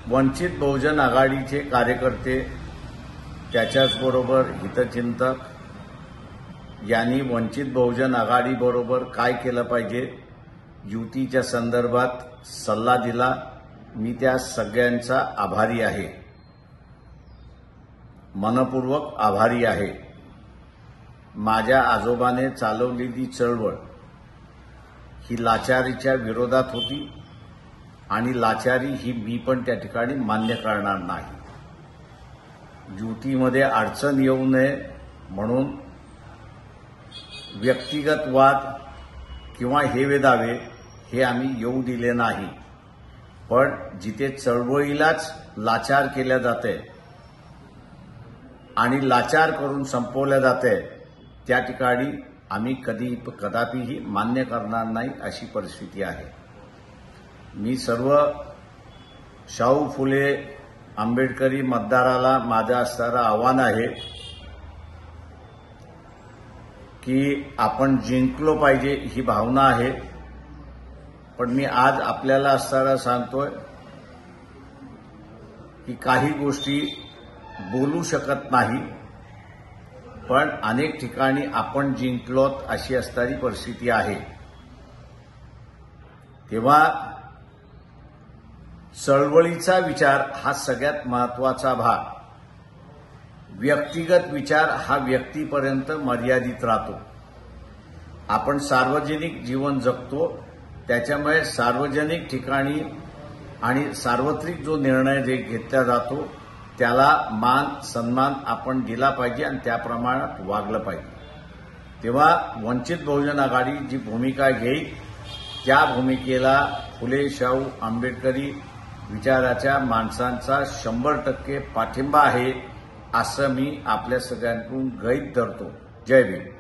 वंचित बहुजन आघाडीचे कार्यकर्ते त्याच्याचबरोबर हितचिंतक यांनी वंचित बहुजन आघाडीबरोबर काय केलं पाहिजे युतीच्या संदर्भात सल्ला दिला। मी त्या सगळ्यांचा आभारी आहे, मनपूर्वक आभारी आहे। माझ्या आजोबाने चालवलेली चळवळ ही लाचारीच्या विरोधात होती आणि लाचारी ही मी पण त्या ठिकाणी मान्य करणार नाही। युतीमध्ये अडचण येऊ नये म्हणून व्यक्तिगत वाद किंवा हेवेदावे हे आम्ही येऊ दिले नाही, पण जिथे चळवळीलाच लाचार केल्या जाते आणि लाचार करून संपवल्या जाते त्या ठिकाणी आम्ही कदापिही मान्य करणार नाही अशी परिस्थिती आहे। मी सर्व शाहू फुले आंबेडकरी मतदाराला माझं असणारं आव्हान आहे की आपण जिंकलो पाहिजे ही भावना आहे, पण मी आज आपल्याला असणारं सांगतोय की काही गोष्टी बोलू शकत नाही, पण अनेक ठिकाणी आपण जिंकलोत अशी असणारी परिस्थिती आहे। तेव्हा चळवळीचा विचार हा सगळ्यात महत्वाचा भाग, व्यक्तिगत विचार हा व्यक्तीपर्यंत मर्यादित राहतो। आपण सार्वजनिक जीवन जगतो, त्याच्यामुळे सार्वजनिक ठिकाणी आणि सार्वत्रिक जो निर्णय घेतला जातो त्याला मान सन्मान आपण दिला पाहिजे आणि त्या प्रमाणात वागलं पाहिजे। तेव्हा वंचित बहुजन आघाडी जी भूमिका घेईल त्या भूमिकेला फुले शाहू आंबेडकरी विचाराच्या माणसांचा 100% पाठिंबा आहे असं मी आपल्या सगळ्यांकडून गृहीत धरतो। जय भीम।